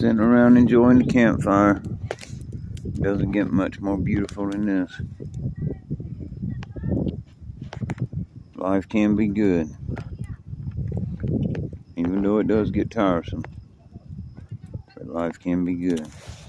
sitting around enjoying the campfire. Doesn't get much more beautiful than this. Life can be good, even though it does get tiresome, but life can be good.